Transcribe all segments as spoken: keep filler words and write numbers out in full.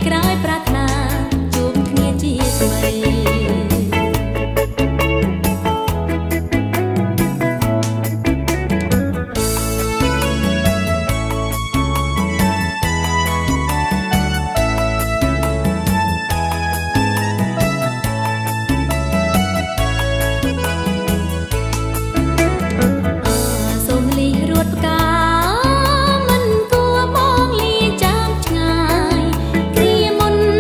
มันตัวมองลีจากឆ្ងាយគ្រាមុន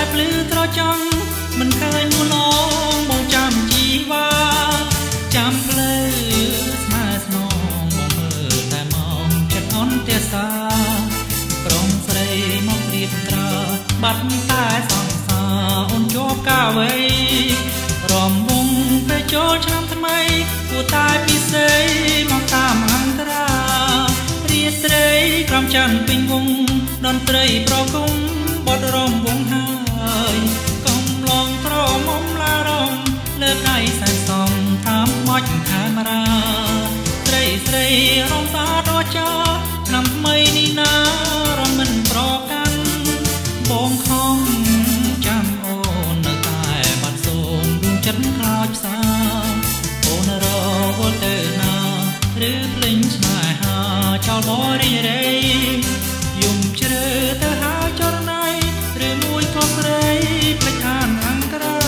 ភ្លឺត្រចង់មិនឃើញមួលងបងចាំជីវ៉ាចាំភ្លឺស្នេហ៍ស្នងបងមើលតែមកចិត្តអន់ទះសាប្រុងស្រីមកព្រៀបត្រាបាត់តែសង្សារអូនជាប់កាវ័យរំវងពេលចូលឆ្នាំថ្មីគួរតែពិសេសមកតាមអន្តរារាត្រីក្រំច័ន្ទពេញវងតន្ត្រីប្រគំបត់រំវងហើយកុំឡងត្រមុំឡារំលើកដៃសែនសំតាមមាច់កាមេរ៉ាស្រីស្រីរំសាដចោឆ្នាំថ្មីនេះណារំមិនប្រកាន់បងខំចាំអូននៅតែបាត់សូនដួងចិត្តខ្លោចផ្សាអូនរវល់ទៅណាឬភ្លេងស្នេហាចោលបរិរេយំជ្រៅទៅហៅចរណៃឬមួយក៏ស្រីភ្លេចអានអង្ក្រា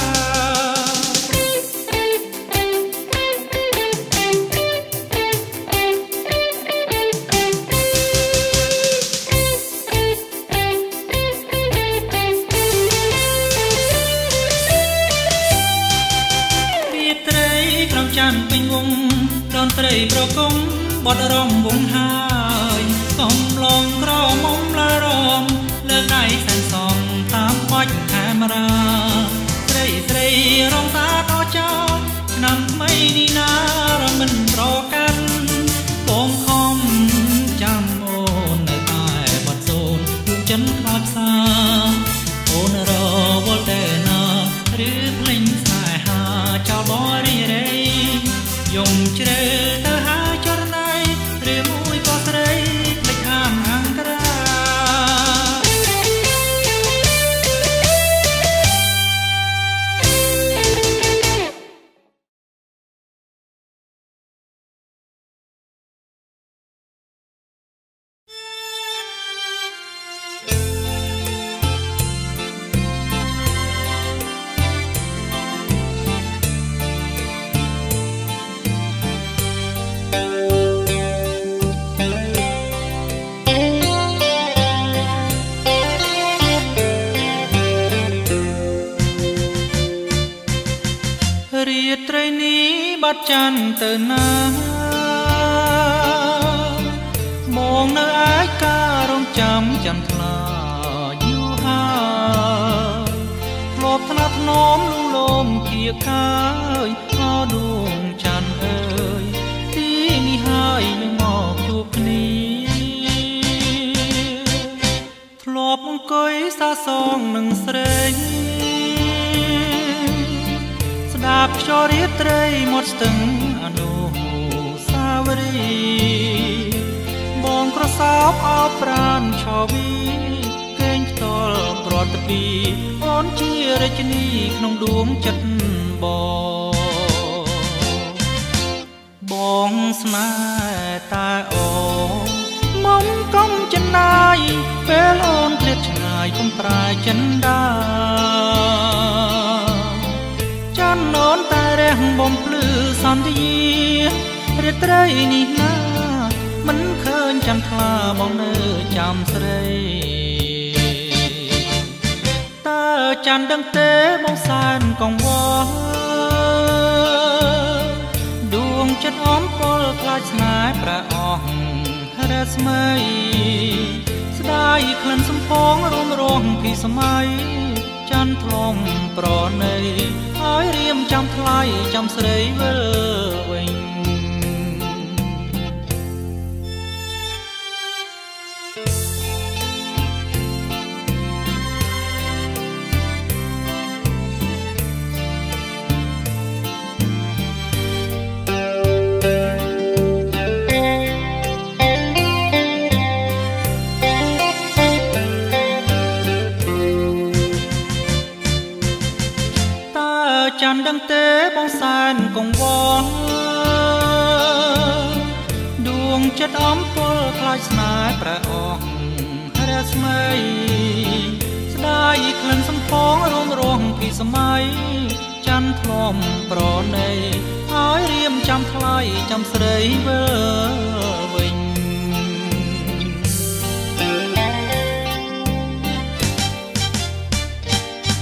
ច័ន្ទពេញវងតន្ត្រីប្រគំបត់រំវងហើយកុំឡងក្រមុំឡារំលើកដៃសែនសំតាមបាច់កាមេរ៉ាស្រីស្រីរំសាដចោឆ្នាំថ្មីនេះណារំមិនប្រកាន់បងខំចាំអូននៅតែបាត់សូនដួងចិត្តខ្លោចផ្សាអូនរវល់តែណាឬភ្លេងស្នេហាចោលបរិរេយំជ្រៅទៅហៅចរណៃឬមួយក៏ស្រីភ្លេចអានអង្ក្រារាត្រីនេះបាត់ច័ន្ទទៅណាមកនៅឯការរងចាំចាំថ្លាយូរហើយធ្លាប់ថ្នាក់ធ្នមលូលោមគៀកាយអោដួងច័ន្ទអើយទីនេះហើយនឹងមកជួបគ្នាធ្លាប់អង្គុយសាសងនឹងស្រីស្ដាប់ខ្យល់រាត្រីមាត់ស្ទឹងអនុសាវរីយ៍បងក្រសោបអោបប្រានឆវីកេងផ្ទាល់ប្រត់ពីអូនជារាជិនីក្នុងដួងចិត្តបងបងស្នេហ៍តែអូមកកុំចិនណាយពេលអូនឃ្លាតឆ្ងាយកុំប្រែចិនដាចាន់អូនតែរះបំភ្លឺសន្យារាត្រីនេះណាមិនឃើញចាំថ្លាបងនៅចាំស្រីតើចាន់ដឹងទេបងសែនកង្វល់ដួងចិត្តអមពលខ្លាចស្នេហ៍ប្រអស់រស្មីស្ដាយក្លិនសំពងរួមរងពីសម័យច័ន្ទធ្លុំប្រណីហើយរៀមចាំថ្លៃចាំស្រីវិលវិញចាំដឹងទេបងសែនកង្វល់ដួងចិត្តអំពលខ្លាចស្នេហ៍ប្រអស់រស្មីស្ដាយក្លិនសំផងរួមរងពីសម័យច័ន្ទធ្លុំប្រណីហើយរៀមចាំថ្លៃចាំស្រីវិលវិញ។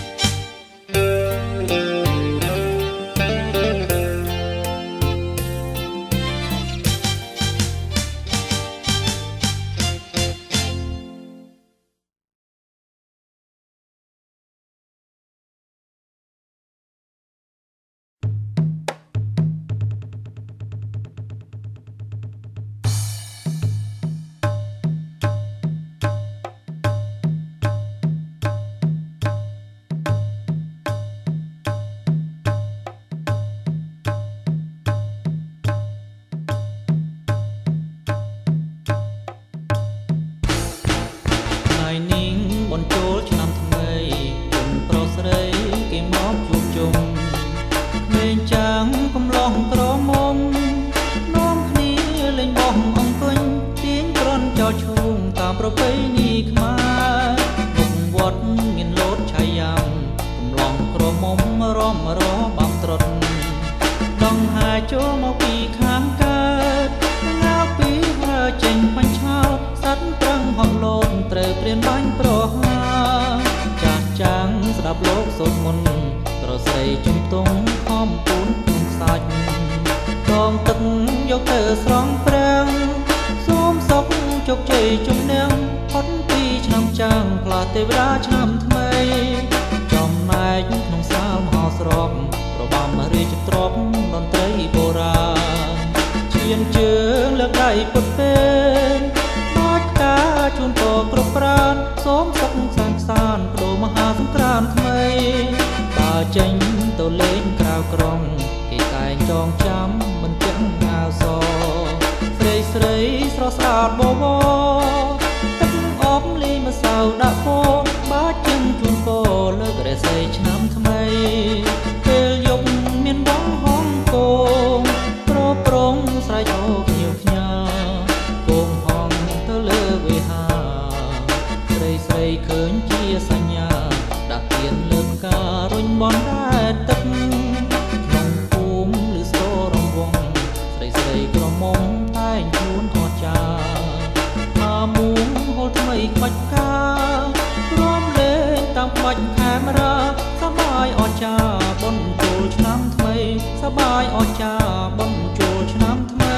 រីជំទង់ខំពូនពុំសាច់ដងទឹកយកទៅស្រង់ប្រាំងសូមសុខជោគជ័យជំនះផុតពីឆ្នាំចាំងផ្លាទេវតាឆ្នាំថ្មីចំណែកក្នុងសាលមហោស្រពរបាំរាជទ្រព្យតន្ត្រីបុរាណឈានជើងលើកដៃពុតពេលបាច់តាជូនពរគ្រប់ប្រាណសូមសុខសាន្តសានប្រមហាសង្គ្រាមថ្មីបើចេញទៅលេងក្រៅក្រុងគេតែងចងចាំមិនទាំងអាវសស្រីស្រីស្រស់ស្អាតបបទឹកអបលីម្សៅដាក់ពោបាច់ជឹងជូនពរលើករាសីឆ្នាំថ្មីពេលយប់មានបងហងគងប្រប្រងស្រែកអូខ្ញៀវខ្ញាគងហងទៅលើវិហាស្រីស្រីឃើញជាសញ្ញាដាក់ទៀនលើផ្ការុញបនដែរទឹកក្នុងភូមិឬស្ទររង្វង់ស្រីស្រីក្រមុំតែងជួនអស្ចារ្យថាមួងហូលថ្មីក្បាច់ផ្កាព្រមលេងតាមក្បាច់កាមេរ៉ាសប្បាយអស្ចារ្យបុណ្យចូលឆ្នាំថ្មីសប្បាយអស្ចារ្យបុណ្យចូលឆ្នាំថ្មី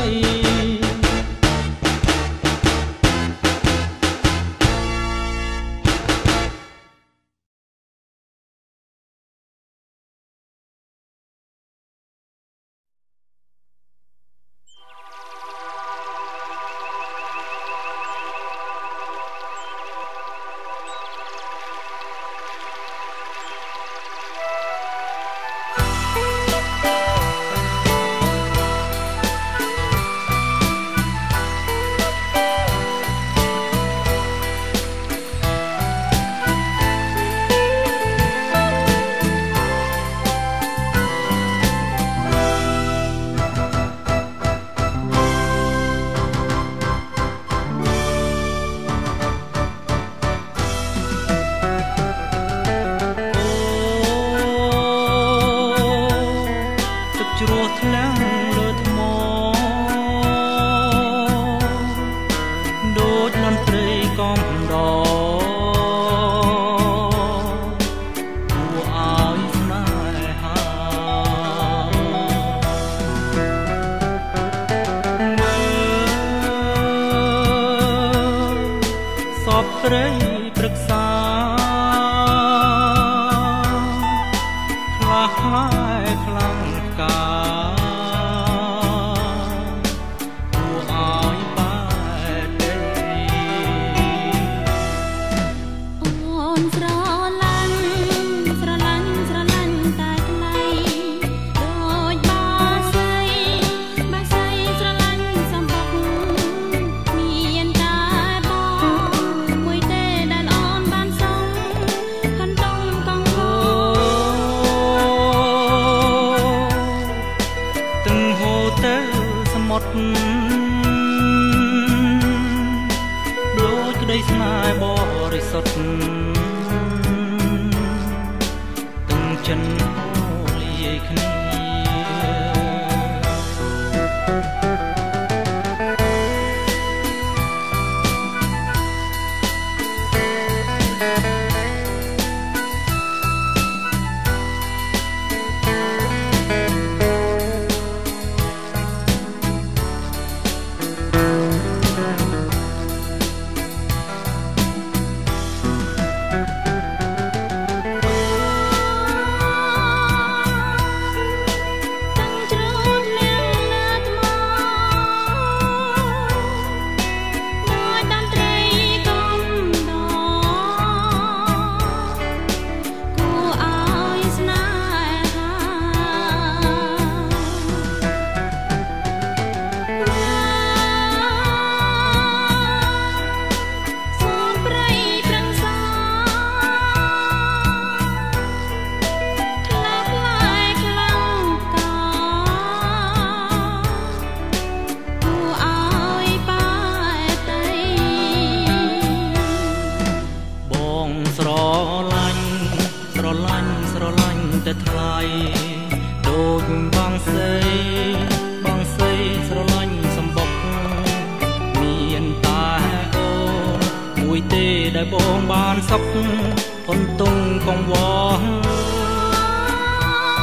បងបានសុខ คนตุงกองวอง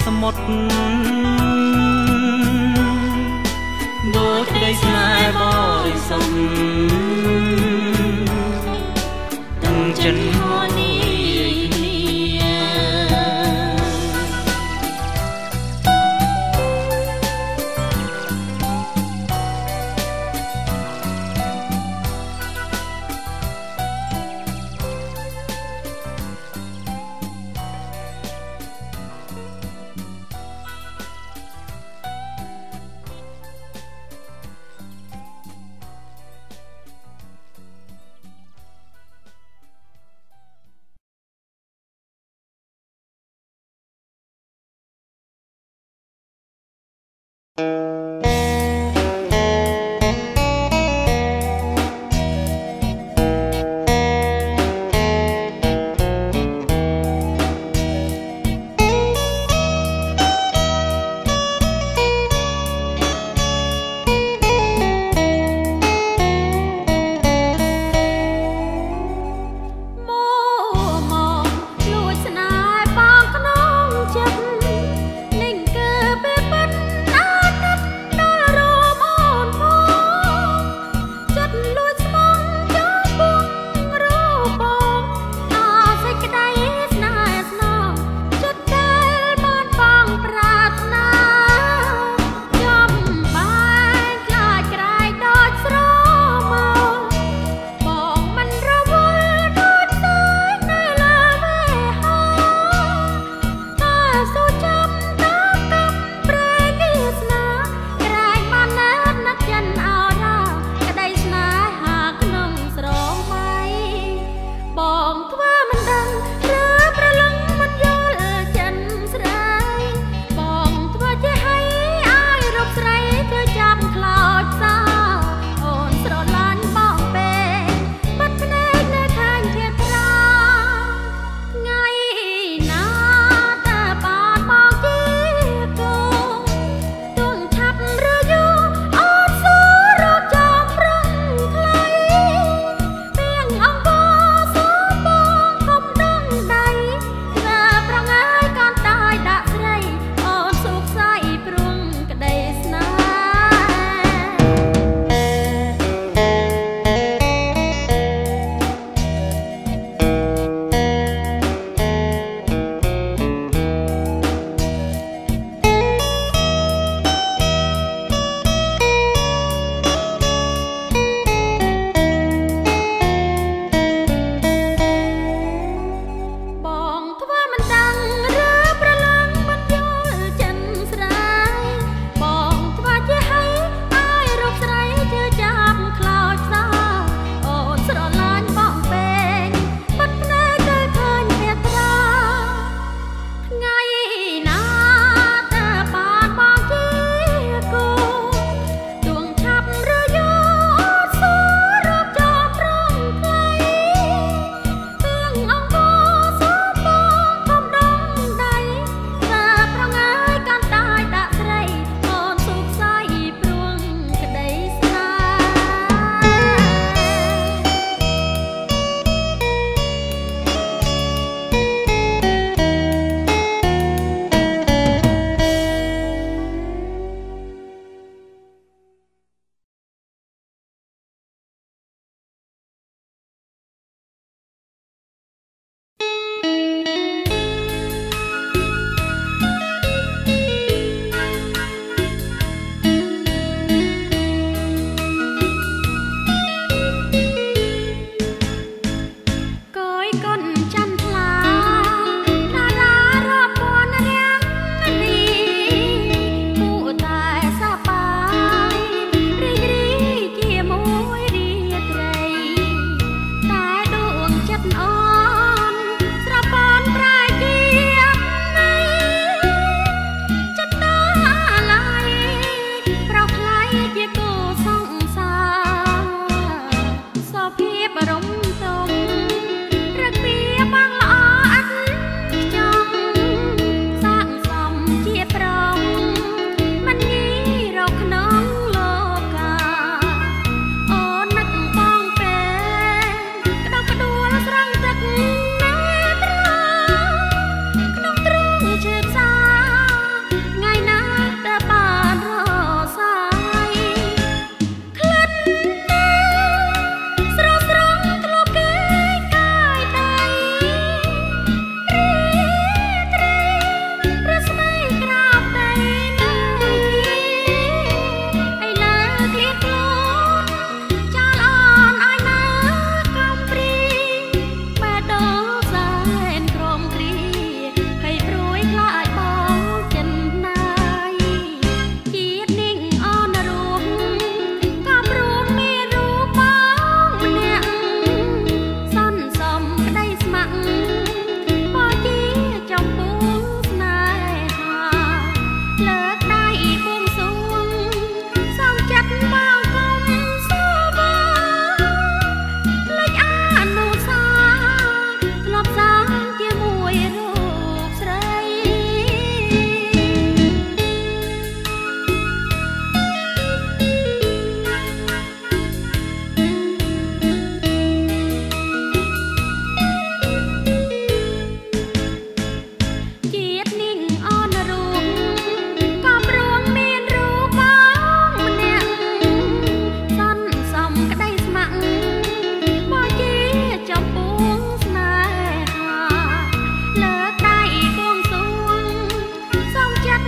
សមុទ្រដូចក្តីស្នេហ៍បរិសុទ្ធទាំងចិនហនី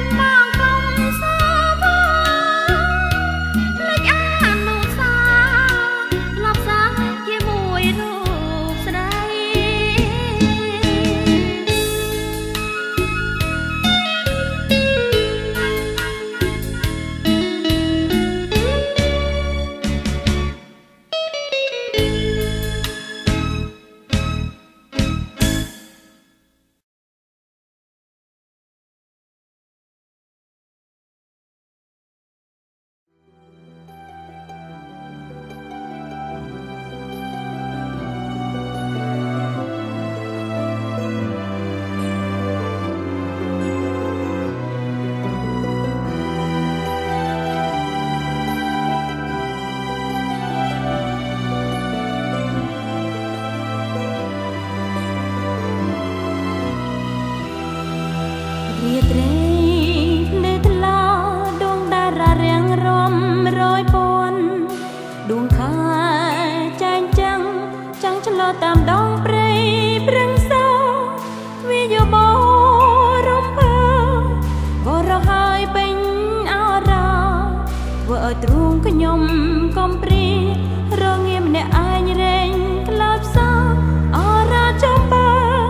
ตามดองเปรย์เปร่งโซวิโยโบรมเพอบ่เราหายเป็นอาราว่าตรุงขยมกอมปรีรองเงียบในอายเร่งกลับซาอาราจอมไป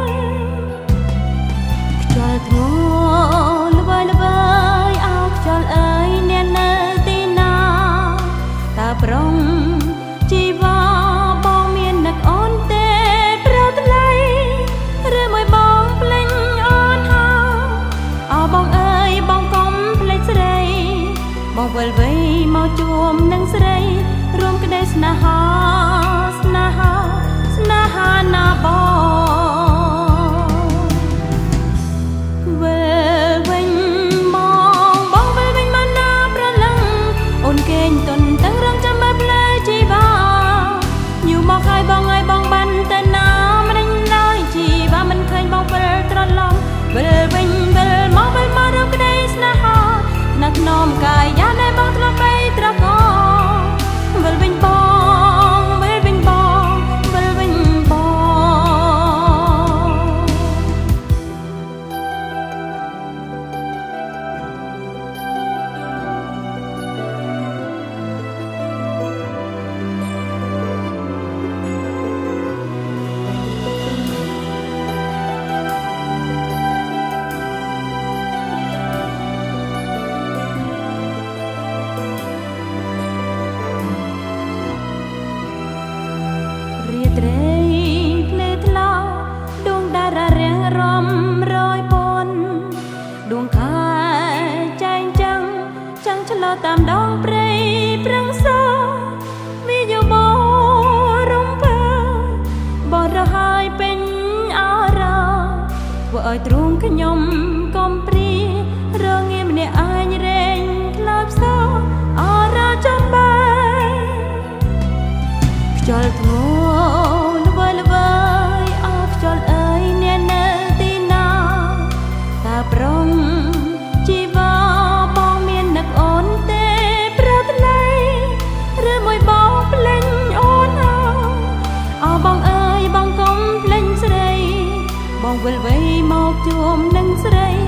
จอดทัวละบายละบายเอาจอดเอ้ยเนียนเนตีนาตาปรองจีวาบองเมียนนักอ่อนเตะเปล่าตะไลเรื่อมวยบองเพลงอ่อนหาเอาบองเอ้ยบองกอมเพลงสะไรบองเวลไว้เมาจวมนังสะไรรวมกันได้สนาหาสนาหาสนาหานาบองเวลเว้นบองบองเวลเว้นมานาประลังอ่อนเก่งตนตั้งรังจำมาเพลงจีบาอยู่มองใครบองไงบองบันแต่น้ำมันน้อยจีบามันเคยบองเวลตรลองเวลเว้นเวลมองเวลมาเราก็ได้สนาหานักน้อมกายยาในบองตรไปตรกอเวลเว้นบองเวลเว้นบองเวลเว้นบองเรียดเรยเพลทลาดวงดาราเรียงรอมรอยปนดวงขายใจจังจังชะลอตามดองเปรย์เปร่งโซวิโยโบรมเพอบ่เราหายเป็นอาราว่าเอ่ยตรุงขยมกอมปรีเรื่องเงียบในอายเร่งคลาบโซอาราจอมใบจอลทัวละบายละบายอาจอลเอ้ยเนียนเนตีนาตาปรองจีวาบองเมียนนักอ่อนเตะเปล่าตะไลเรื่อมวยบองเพลงอ่อนหาเอาบองเอ้ยบองกอมเพลงสะไรบองเวลไว้หมอกจวมนังสะไร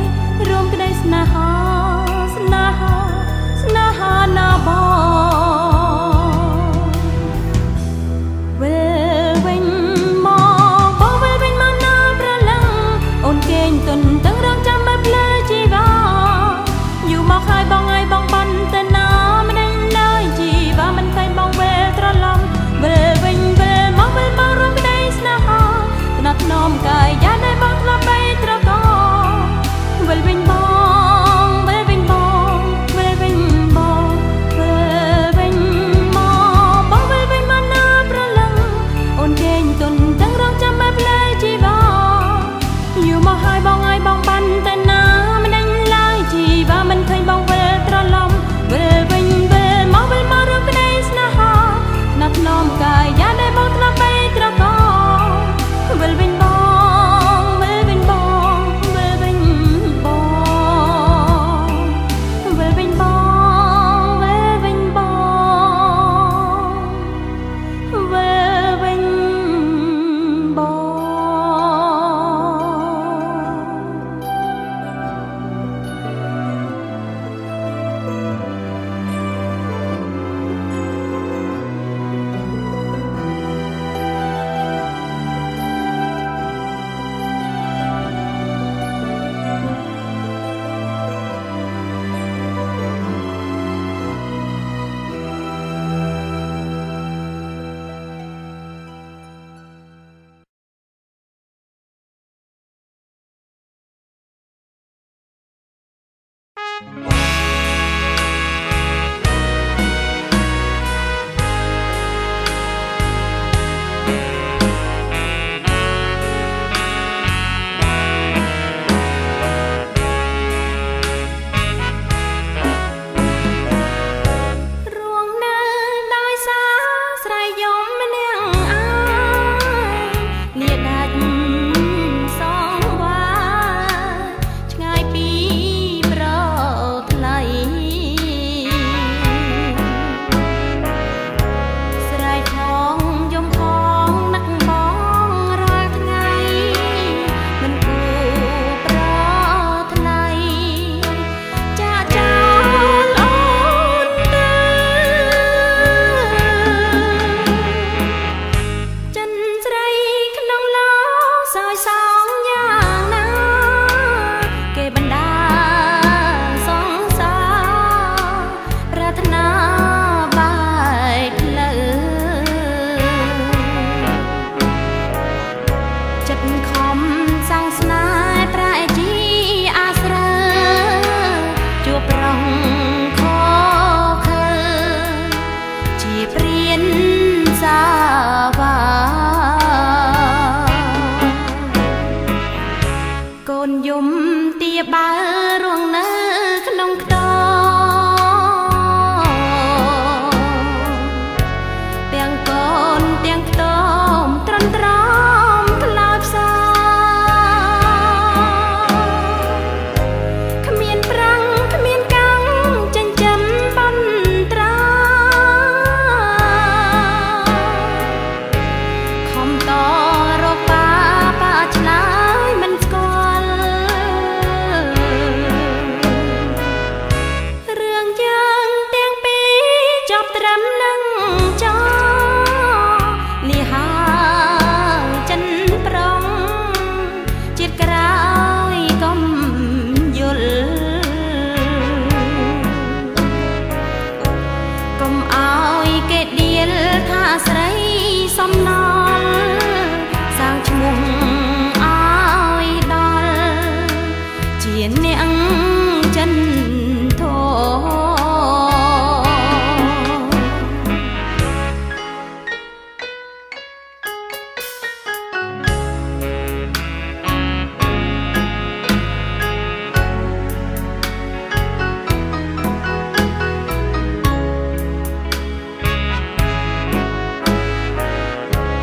เ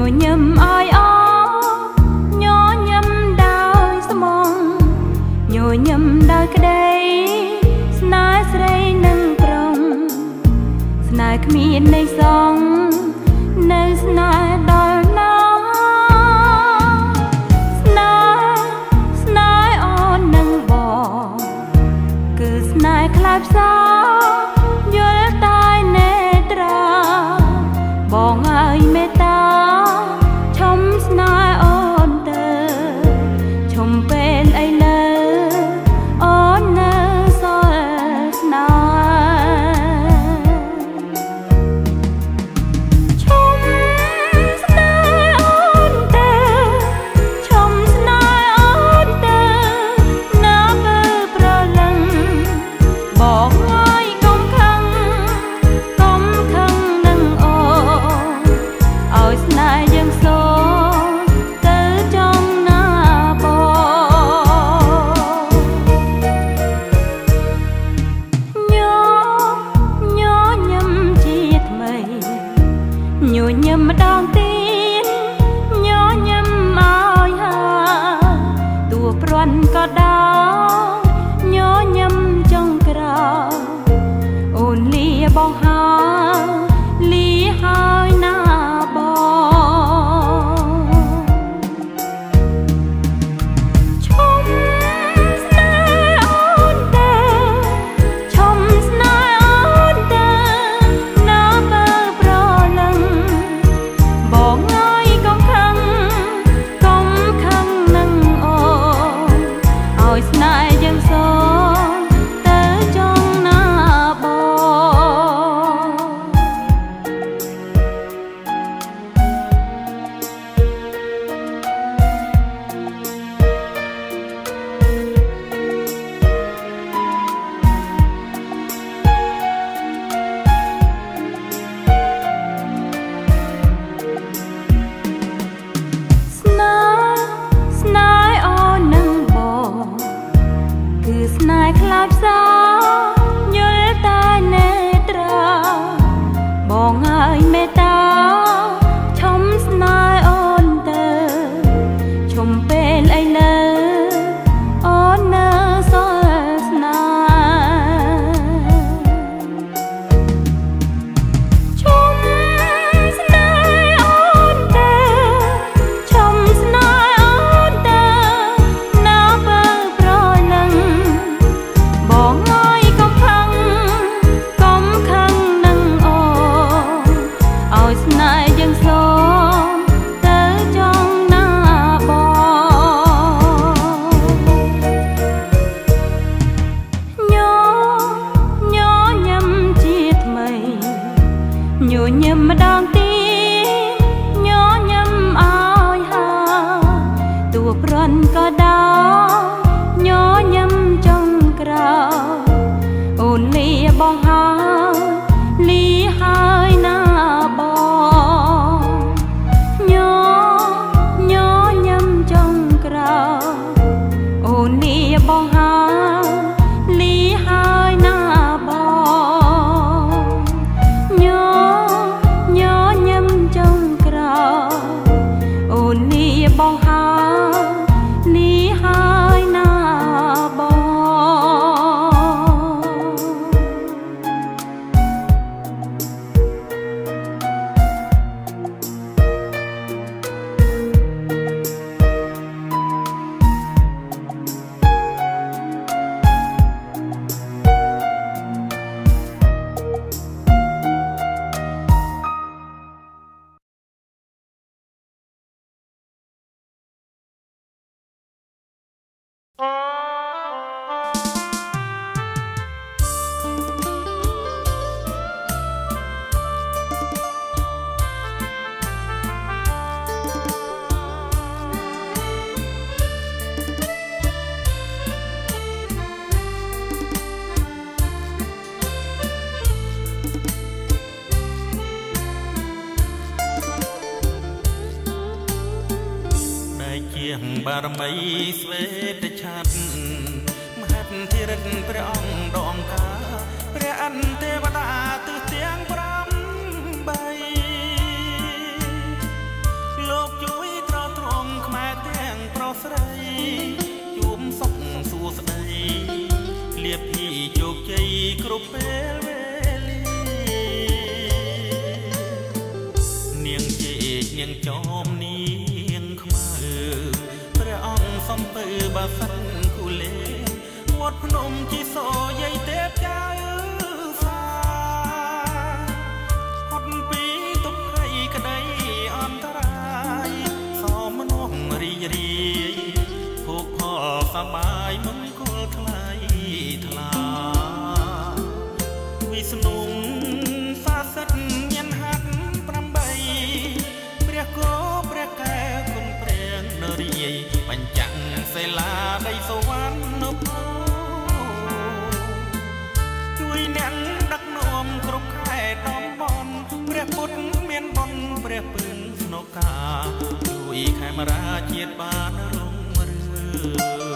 ញឹមអើយអញញឹមដោយស្មងញញឹមដោយក្តីស្នេហ៍ស្រីនឹងប្រុងស្នេហ៍គ្មានន័យសងនៅស្នេហ៍ដល់ណាស្នេហ៍ស្នេហ៍អូននឹងបងគឺស្នេហ៍ខ្លាចផ្សាយល់តែនេត្រាបងហើយមេត្តាឈុំស្នេហ៍អូនទៅឈុំពេលអីលើអូននៅសល់ស្នេហ៍ឈុំស្នេហ៍អូនទៅឈុំស្នេហ៍អូនទៅណាបើប្រលឹងបងហើយកុំខឹងកុំខឹងនឹងអូនឲ្យស្នេហ៍យើងសូទៅចង់ណាបងញញញឹមជាថ្មីញញឹមម្ដងទៀតញញឹមឲ្យហើយទោះព្រាន់ក៏ដោយញញឹមចុងក្រោយអូនលាបងហើយលាហើយណាបងឈុំស្នេហ៍អូនទៅឈុំស្នេហ៍អូនទៅណាបើប្រលឹងបងហើយកុំខឹងកុំខឹងនឹងអូនឲ្យស្នេហ៍យើងសូទៅចង់ណាបងស្នេហ៍ស្នេហ៍អូននឹងបងគឺស្នេហ៍ខ្លាចផ្សាយល់តែនេត្រាបងហើយមេត្តាឈុំស្នេហ៍អូនទៅឈុំពេលអីលើអូននៅសល់ស្នេហ៍ឈុំស្នេហ៍អូនទៅឈុំស្នេហ៍អូនទៅណាបើប្រលឹងបងហើយកុំខឹងកុំខឹងនឹងអូនឲ្យស្នេហ៍យើងសូទៅចង់ណាបងញញញឹមជាថ្មីញញឹមម្ដងទៀតញញឹមឲ្យហើយទោះព្រាន់ក៏ដោយញញឹមចុងក្រោយអូនលាបងហើយលាហើយណាបងញញញឹមចុងក្រោយអូនលាបងហើយលាហើយណាបងញញញឹមចុងក្រោយអូនលាបងហើយលាហើយណាបងជាងបារមីស្វេតឆាត់មហិទ្ធិរិទ្ធព្រះអង្គដងកាព្រះអន្តទេវតាទិសទាំងប្រាំបីលគ្រប់ពេលវេលានាងជេកនាងចោមនាងខ្មៅព្រះអង្គសំពើបាសិនគូលេវត្តភ្នំជីសូយាយទេពចៅសាហត់ពីទុកភ័យក្តីអន្តរាយសមមនុស្សរីករាយភោគផលសប្បាយមង្គលថ្លៃថ្លាវិស្ណុសាសិទ្ធមានហាត់ប្រាំបីព្រះគោព្រះកែវគុណព្រះនរាយបញ្ចាំងសិលាដីសវណ្ណភូជួយអ្នកដឹកនាំគ្រប់ខេត្តតំបន់ព្រះពុទ្ធមានបុណ្យព្រះពឹងស្នុកាជួយខេមរាជាតិបានរុងរឿង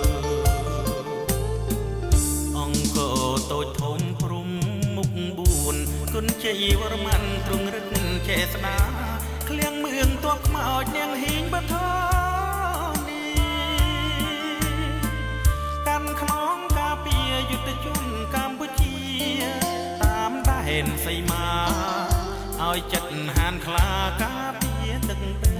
អង្គតូចធំព្រំមុខបួនគុណជ័យវរ្ម័នទ្រង់រឹកចេស្តាឃ្លៀងមឿងទ័ពខ្មោចនាងហ៊ីងបថនីកាន់ខ្នងការពារយុទ្ធជនកម្ពុជាតាមដែនសីមាឲ្យចិត្តហានខ្លាការពារទឹកដី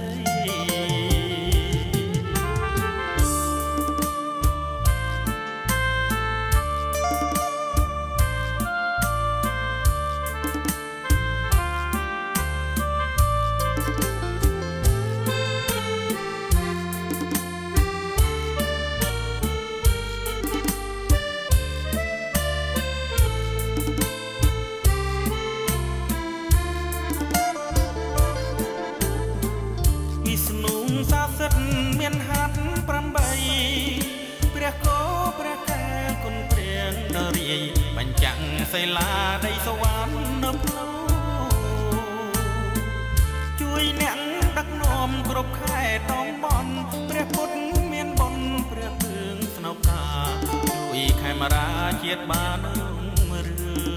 សាសិទ្ធមានហាត់ប្រាំបីព្រះគោព្រះកែវគុណព្រះនរាយបញ្ចាំងសិលាដីសវណ្ណភូជួយអ្នកដឹកនាំគ្រប់ខេត្តតំបន់ព្រះពុទ្ធមានបុណ្យព្រះពឹងស្នុកាជួយខេមរាជាតិបានរុងរឿង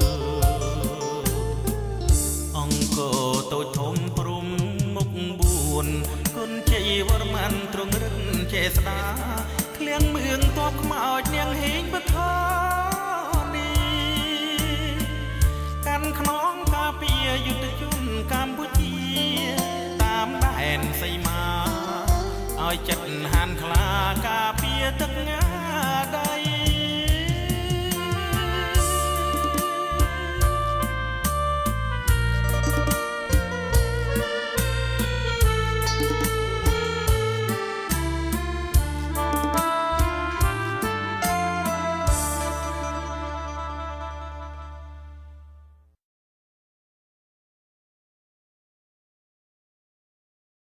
អង្គតូចធំព្រំមុខបួនគុណជ័យវរ្ម័នទ្រង់រឹកចេស្តាឃ្លៀងមឿងទ័ពខ្មោចនាងហ៊ីងបថនីកាន់ខ្នងការពារយុទ្ធជនកម្ពុជាតាមដែនសីមាឲ្យចិត្តហានខ្លាការ